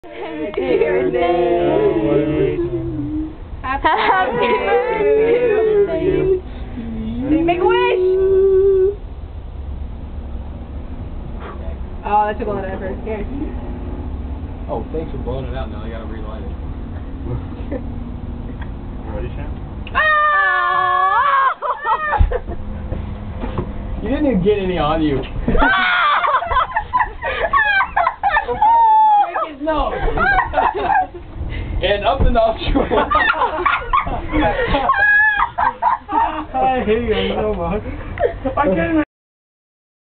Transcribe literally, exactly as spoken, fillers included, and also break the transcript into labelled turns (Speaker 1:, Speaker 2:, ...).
Speaker 1: Happy birthday. Happy birthday. Make a wish. Oh, that took a lot of effort. Here.
Speaker 2: Oh, thanks for blowing it out. Now I gotta relight it.
Speaker 3: You ready, Sam?
Speaker 2: You didn't even get any on you. Break his nose. And up the nostril.
Speaker 3: I hate you so much. I can't